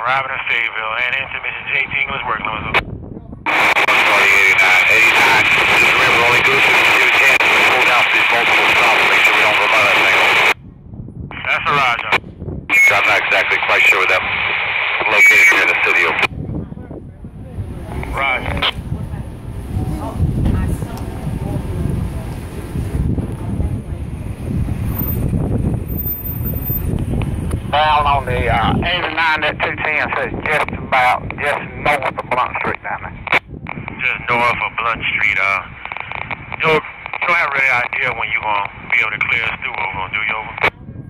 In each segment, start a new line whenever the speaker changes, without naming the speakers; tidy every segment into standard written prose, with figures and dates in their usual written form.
Arriving in Fayetteville and into Mission JT English work limits.
89. Just remember, only go through 210. Pull down through multiple stops. Make sure we don't go by that thing.
That's a Roger.
I'm not exactly quite sure where that located here in the city.
Roger.
Down on the 89 at 210 says just north of Blunt Street down there.
Just north of Blunt Street. You don't have really idea when you're going to be able to clear us through over, do you, over?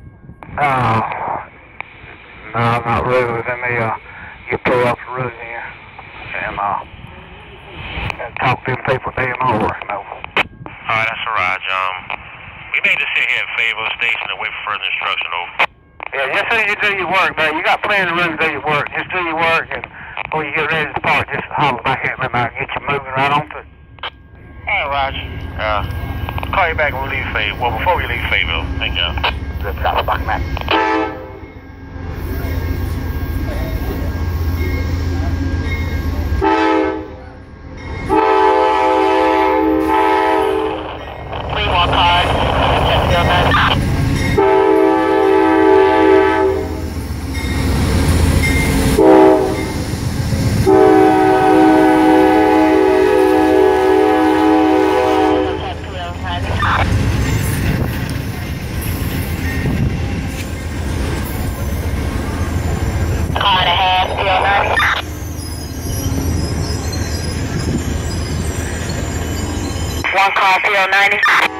No, not really. Let me get pull off the road here and talk to them people damn over.
Alright, that's a Roger. We may just sit here at Fayetteville Station and wait for further instruction, over.
Yeah, just so you do your work, man. You got plenty of room to do your work. Just do your work, and before you get ready to start, just holler back at me and I'll get you moving right on through.
Alright, Roger. Call you back when we leave Fayetteville. Well, before we leave Fayettille. Thank you.
Good job, back, man. 1 car, PO90.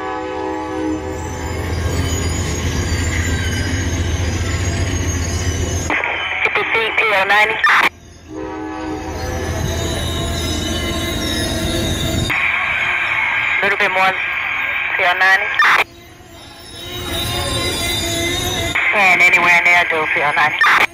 PO90. A little bit more, PO90. And anywhere in there, do PO90.